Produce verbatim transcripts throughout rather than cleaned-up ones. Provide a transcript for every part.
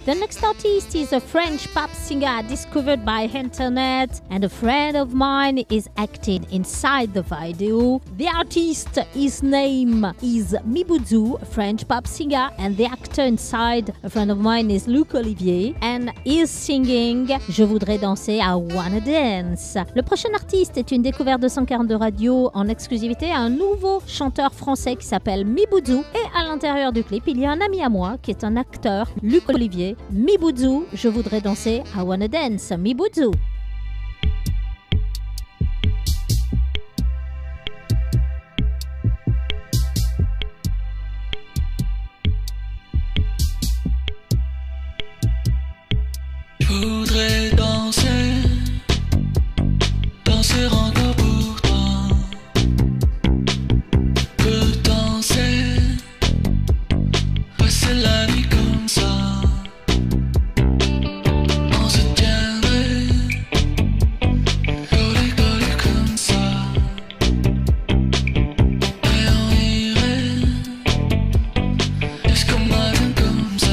The next artist is a French pop singer discovered by internet, and a friend of mine is acting inside the video. The artist, his name is MIBUZZU, a French pop singer, and the actor inside, a friend of mine, is Luc Olivier, and is singing Je voudrais danser, I wanna dance. Le prochain artiste est une découverte de cent quarante-deux Radio en exclusivité, un nouveau chanteur français qui s'appelle MIBUZZU, et à l'intérieur du clip, il y a un ami à moi qui est un acteur, Luc Olivier. MIBUZZU, je voudrais danser, I wanna dance. MIBUZZU. Je voudrais danser, danser encore pour toi. Que danser, passer la nuit comme ça. On se tiendrait, collé, collé comme ça. Et on irait, jusqu'au matin comme ça.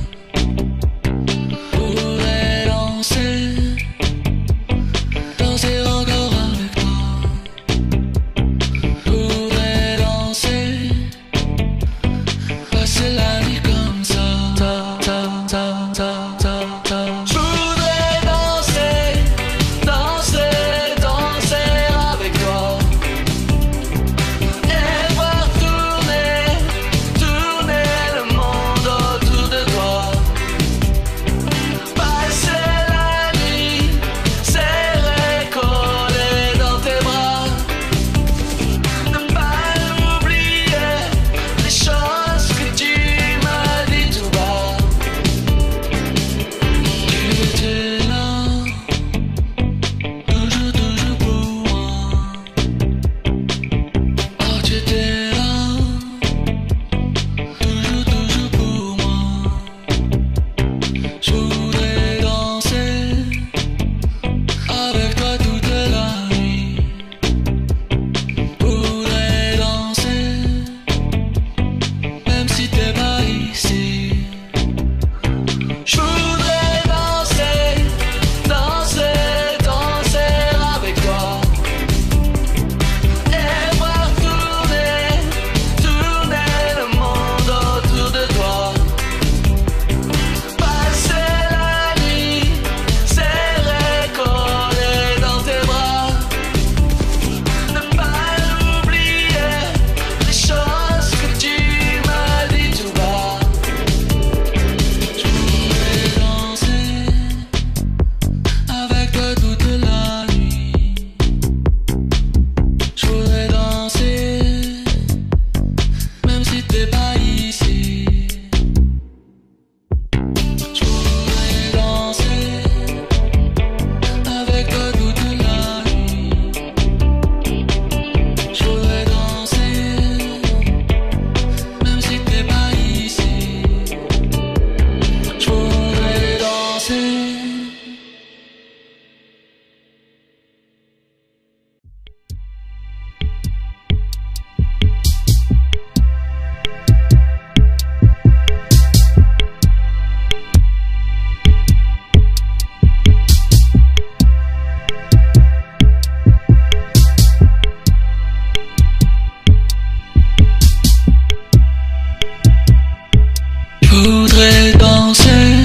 Voudrais danser,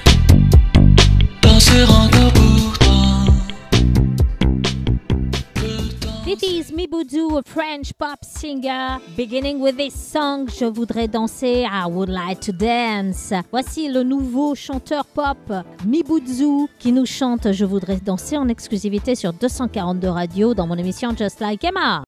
danser encore pour toi. This is MIBUZZU, a French pop singer, beginning with this song Je voudrais danser, I would like to dance. Voici le nouveau chanteur pop MIBUZZU qui nous chante Je voudrais danser en exclusivité sur deux cent quarante-deux Radio dans mon émission Just Like Emma.